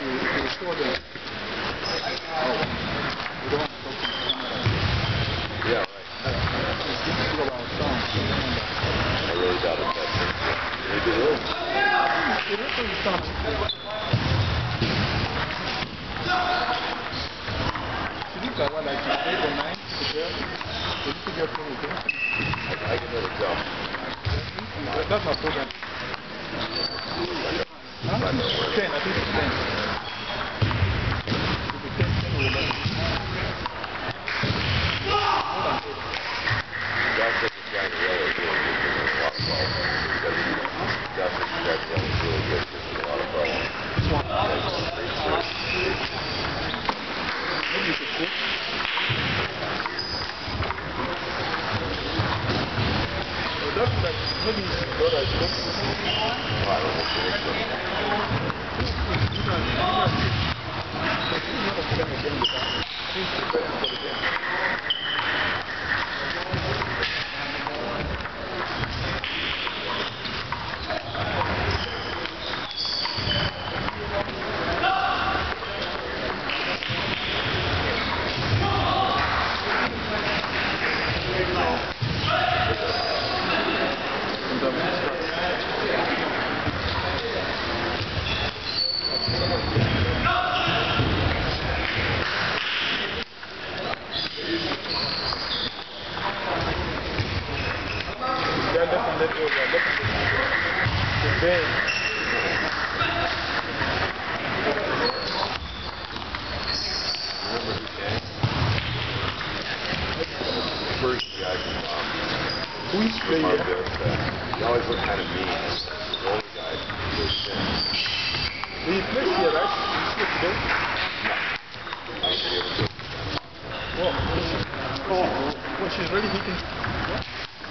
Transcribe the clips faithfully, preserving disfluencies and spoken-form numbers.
you, if you show them, oh, you don't want to talk to the camera. Yeah, right. It's difficult about sound. I really doubt it. Maybe it is. It is sound. She looked at what, like eight or nine to the girl. The little girl told me, I, I can never tell. that's my problem. Huh? ten, I think it's ten. If it's ten, ten or eleven. Josh said the Jack Yellow is really good for a lot of balls. Josh said the Jack Yellow is really good for a lot of balls. Maybe you should cook. That's like, maybe his brother is cooking. I don't know if it's good. You can, you can see. But you know what's going to get with that. He's preparing for the game. First guy from um, Who's from the our uh, best, uh, he always looked kind of mean. The older guy, he was thin. he plays here, right? He's here today? No. I don't think he ever took Well, oh, well, she's really hitting. What?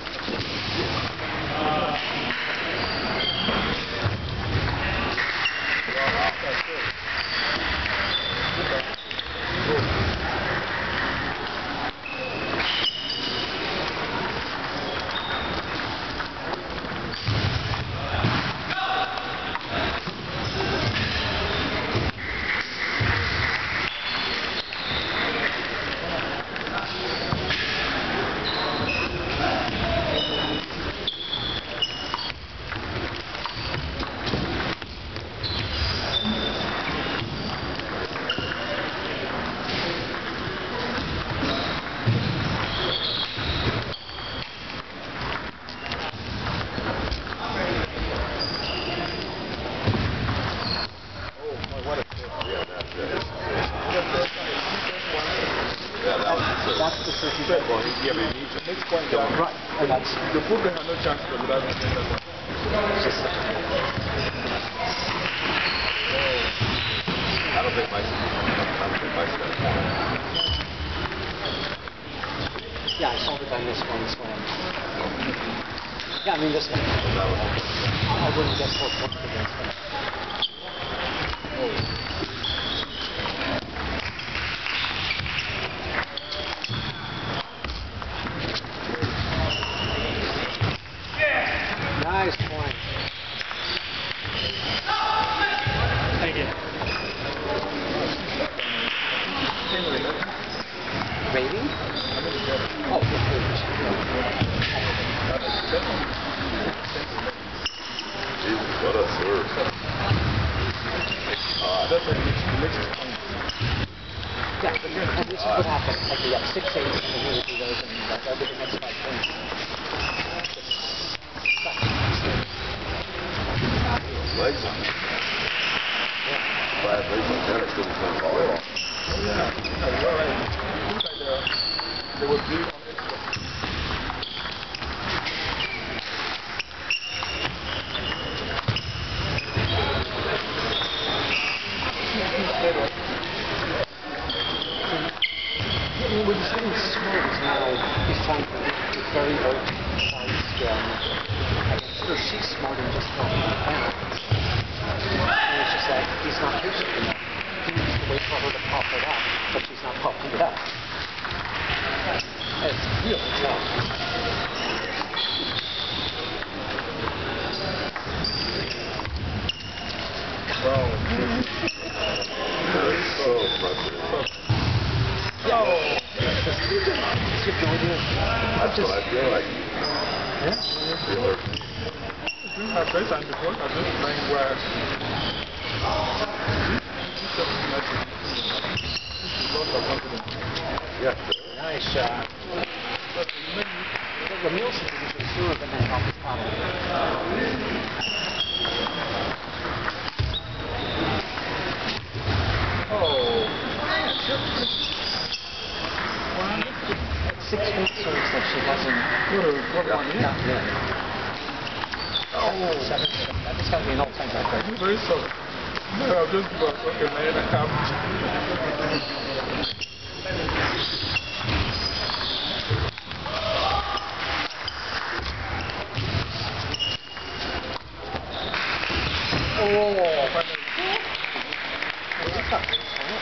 That's the tricky thing. Well, yeah, but he needs to Next point down. Right. And that's the problem has no chance for the last one. I don't think my I don't think my step. Yeah, I saw the guy this one slam. Yeah, I mean this one. I wouldn't get four points against him. Oh. Nice point. Thank you. Rating? Oh, Jesus, what a serve. Uh, That's a mixed point. yeah, and this is what happened. Like we got six eight, and then he would do those, and like over the next five points. legs on it. Five legs on tennis couldn't play volleyball. Oh, yeah. Yeah, you're right. It looks like uh, they were big on extra. When he's getting smart now, he's trying to be very, very side scale. I consider she's smart and just not fast. And it's just like, he's not patient enough. He needs to wait for her to pop it up, but she's not popping it up. It's really tough. Wow. you have no idea. That's Just, what I feel like. yeah? Feel her. During her bedtime before, I just playing where she lost her confidence. Yes. Nice. Uh, But you make me the meals are usually sooner than they help us out. oh, Six weeks or so she hasn't what a what Yeah. one is. gotten in. Oh, Seven, seven. That's got to be an all-time record. I'm very sorry. No, I'll just give us okay, man. I have. Oh, Finally. it's got three slams.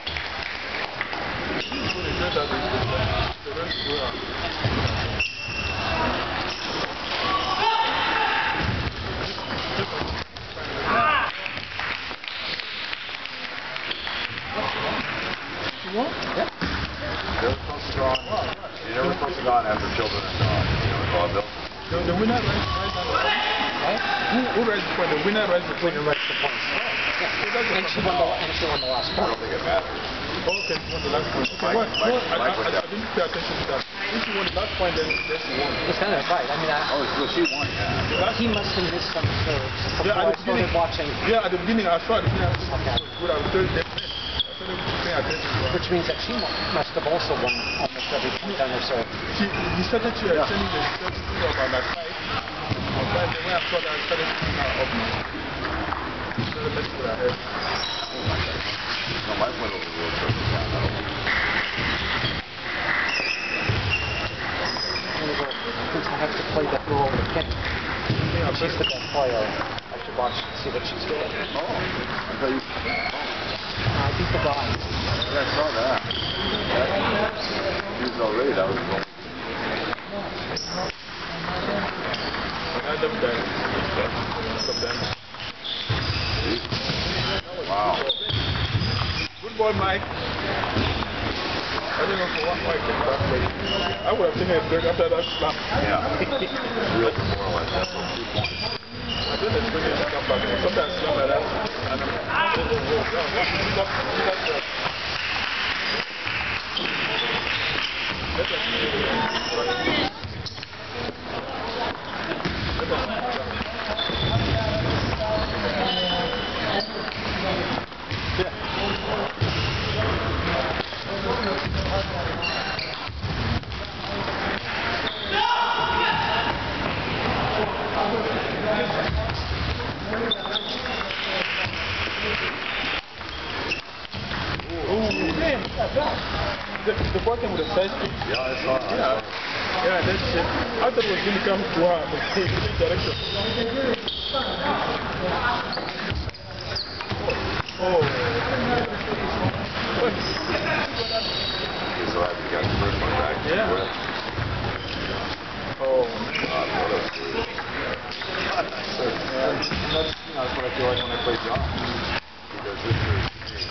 So they said that they the rest well. What? Yeah. You're supposed to go on. You're never supposed to go on after children are gone. You know, vaudeville. The, the winner rides right down the point. Right? Who, who rides the point? The winner rides the point. Winner writes the points. So that's And she won the and she won the last I point. don't think it matters. Oh, okay, she won the last point. Okay, Mike- what? Mike- what? I, Mike I, went I, down. I didn't pay attention to that. If she won the last point, then, then she won. It's kind of right. I mean, I, Oh, well, she won, yeah. The last he must have missed some serves before Yeah, I at the started beginning. watching, Yeah, at the beginning I saw the beginning. I said, Okay. good, I was very dead. I started paying attention to her. which means that she mu- must have also won almost every point on her serve. She, he started to Yeah. sending the steps to her about like five. On five, then when I saw that, I started picking her up now. I started messing with her head. No, Mike went over the real quick. Yeah, no. I'm gonna go, since I have to play that role with Kenny, Yeah, I'm she's very- the best player. I should watch and see what she's doing. Oh, I thought you. I beat the guy. Yeah, I saw that. He was already. That was the I love that. Love that. Wow. Good boy, Mike. I don't know for what Mike came back late. I would have taken a break after that slap. Yeah. Real demoralized. That's what two points. I didn't expect him to come back. Sometimes slam like that. And I'm oh, oh, oh, yeah, what did you do? You do that, uh, let us see. Let us see. The, the boy came with a side kick. Yeah, I saw it. Yeah. Yeah, that's it. I thought it was going to come to her, but he changed direction. Oh. What? He's so happy he got the first one back. Yeah. What? Oh. God, what a sweet. Yeah. That's, you know, that's what I feel like when I play John. Because this is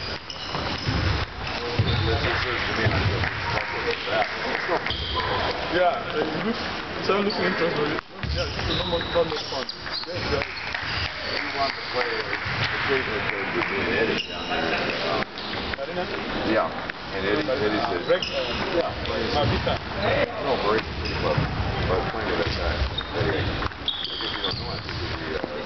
this is to me, I just fuck with that. Yeah, it looks, it sounds looks interesting. Yeah, it's not much not much fun. Yeah, exactly. You want to play occasionally play between Eddie down there. Um, Marina? yeah, and Eddie, Eddie says, Rex, uh, yeah, plays. Mavita. No, Brady's pretty clever. But I was playing with that guy. Eddie, I guess you don't know, I think he's the, uh,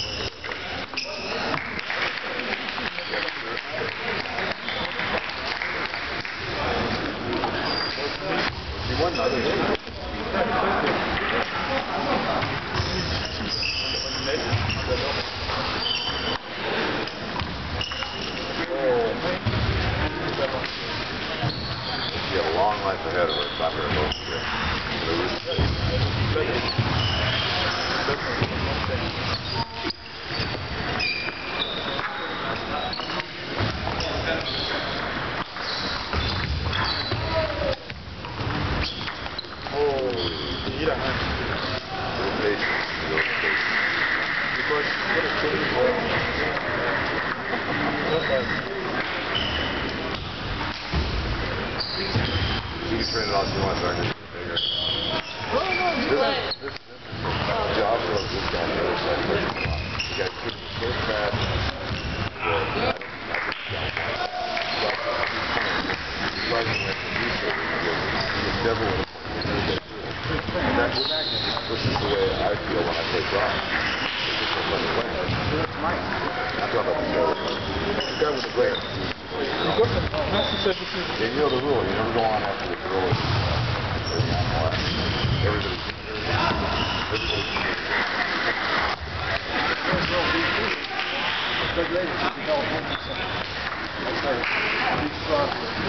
he won the other day. She had a long life ahead of her. It's not very low today. Oh, Ira, man. Little patience. Little patience. Because what a killing ball. Not bad. You can Blair. You go to Nancy said this is. Yeah, you know the rule. You never go on after the girl is uh, everybody. Good lady, she developed homelessness. That's her. She's strong.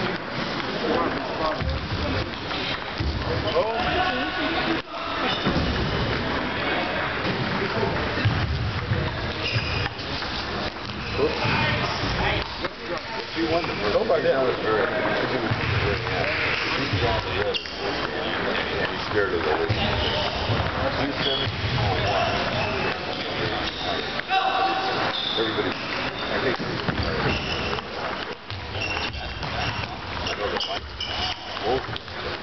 She won the first. Nobody did. Was very. She was very happy. She got the red. And he's scared of it. She's seven. Oh wow. Everybody. I think. I know the fight. Both.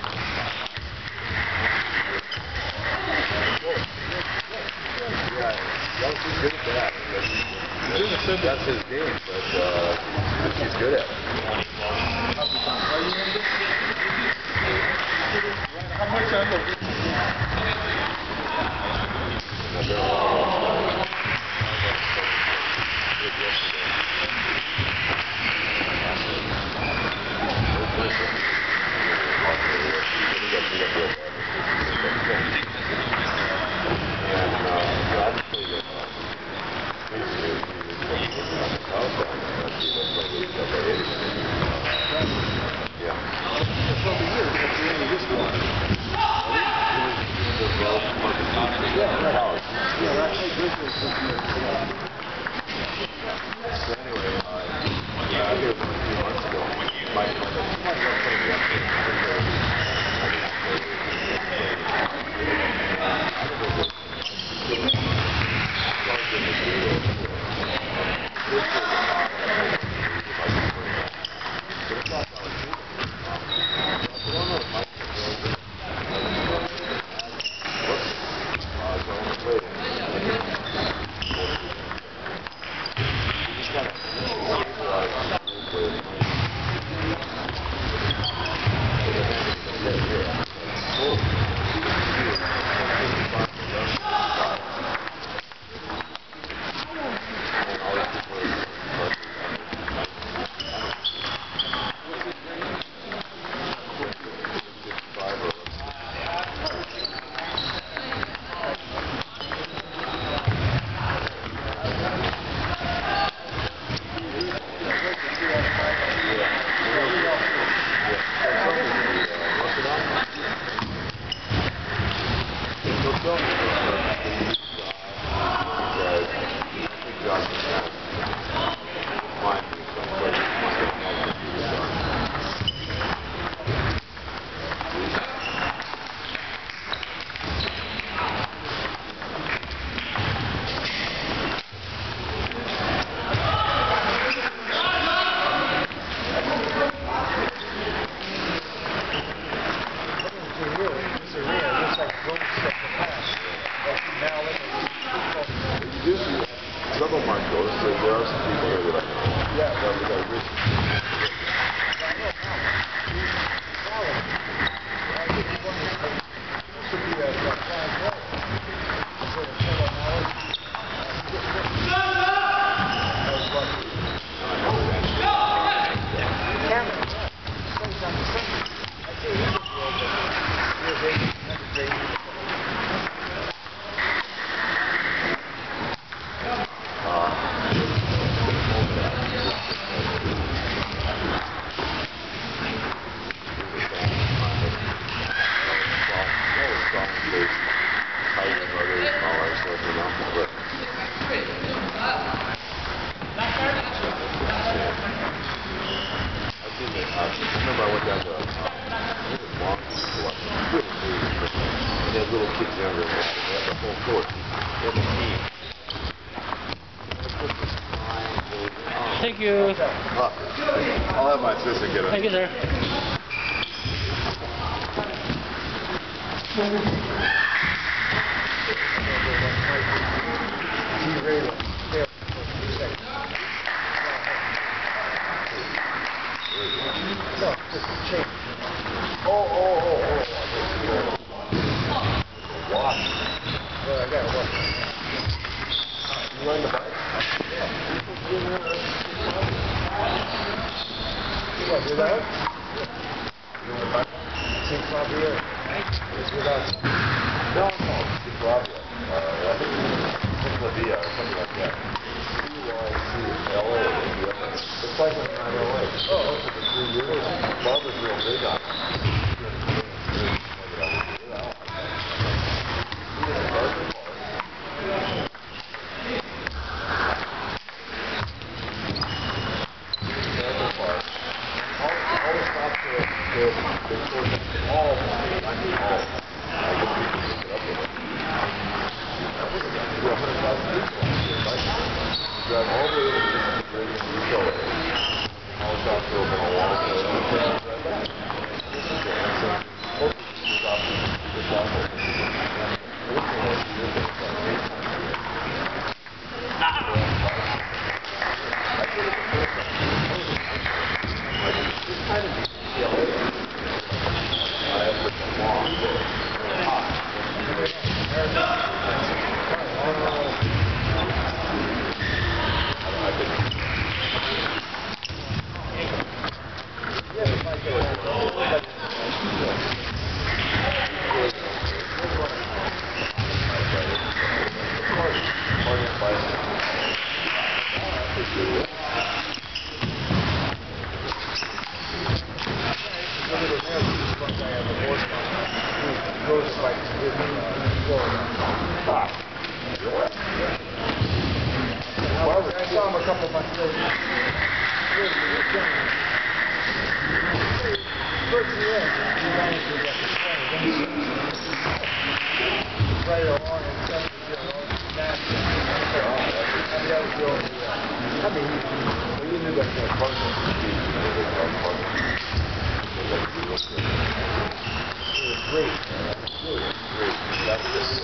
Yeah, she's good at that. That's, that's his game, but uh, she's good at it. How much under? Double mark though, so there are some people here that I know. Yeah, that we got rich. Remember I went down to, uh, I think it was Long Beach to watch a good movie, and they had little kids younger than that, and they had the whole court. They had the team. Thank you. Uh, I'll have my assistant get it. Thank you, sir. No, just change. Oh, oh, oh, oh. Watch. Well, I got to watch. You ride the bike? Yeah. What, do that? Saint Clavier. It's with us. No, no, it's Flavia. Uh, I think it's Flavia or something like that. C Y C L A. It's like in L A. Oh, for the three years. Barbara's real big on it. Drive all the way to the bridge and show it. All the shops are open all along. So it's drive back. Dancing. Hopefully stop the shop I saw him a couple months later. Towards the end, he managed to get the plane. Then he right along and sent the deal back. And the other deal, I mean, well, you knew that kind of partner. it was great. Really great. That's just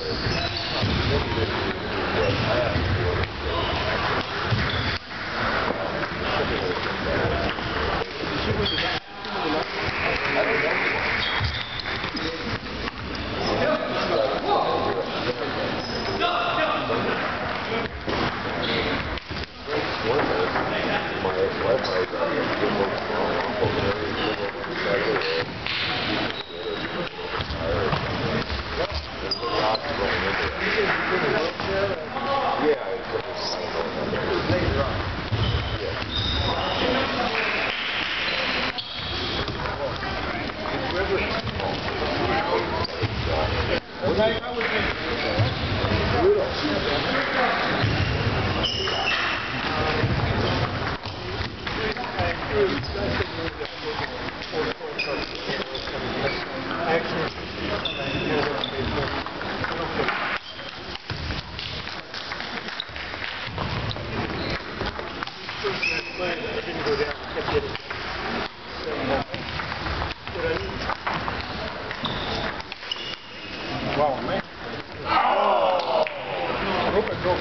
Wow, man. Oh! Open, go.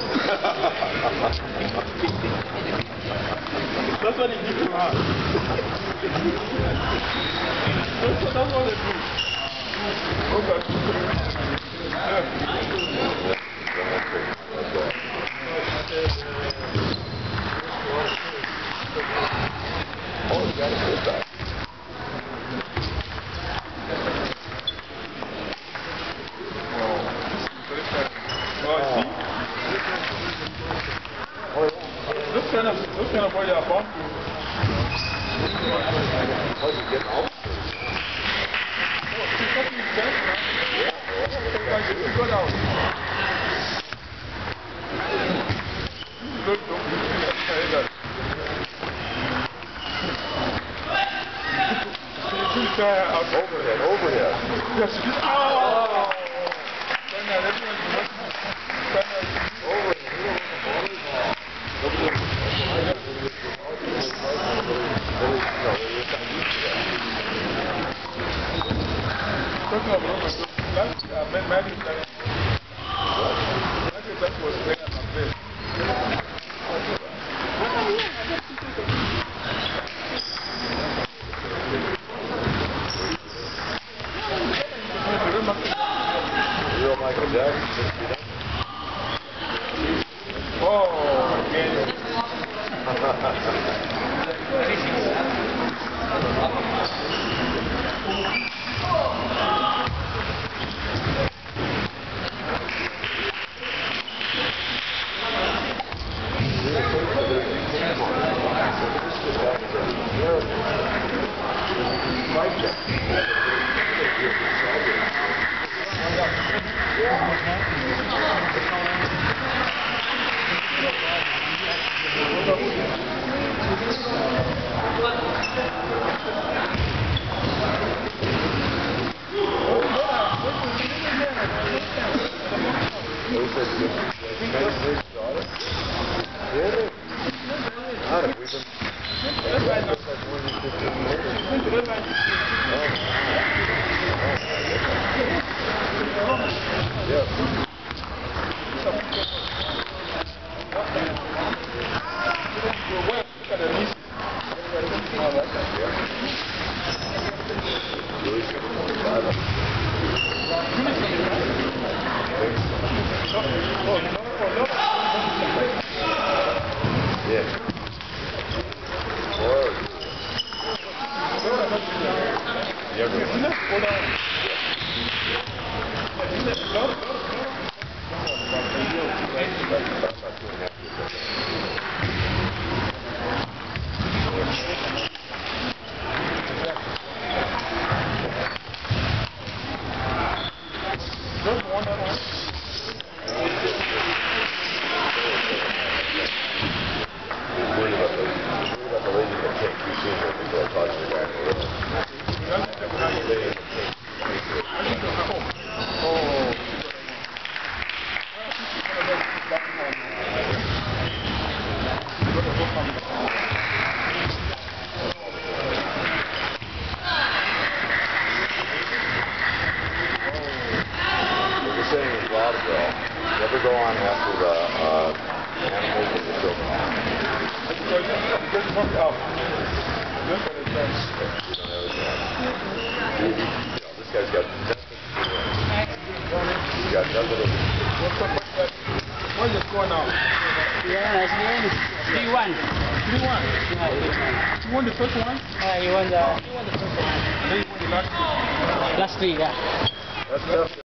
That's what he did to us. That's what, that's what they do. Okay. Oh, you got a good back. This kind of, this kind of boy, you're born to. Oh, you get all. Oh, she's fucking dead, man. Yeah. You go down. Look, don't be scared. That. She's out. Overhead, overhead. Yes, she's. Oh! Turn that, everyone's turn that. Talking about last uh, man, man, that was playing at my place. Real Michael Jackson. Oh, again. Never go on after the uh, animals and the children. This guy's got nothing. He's got nothing to do. What's the score now? Yeah, it's game three one. three one? Yeah, three one. You won the first one? Yeah, he won the, he won the first one. Then you won the last two. Last three, yeah. That's tough.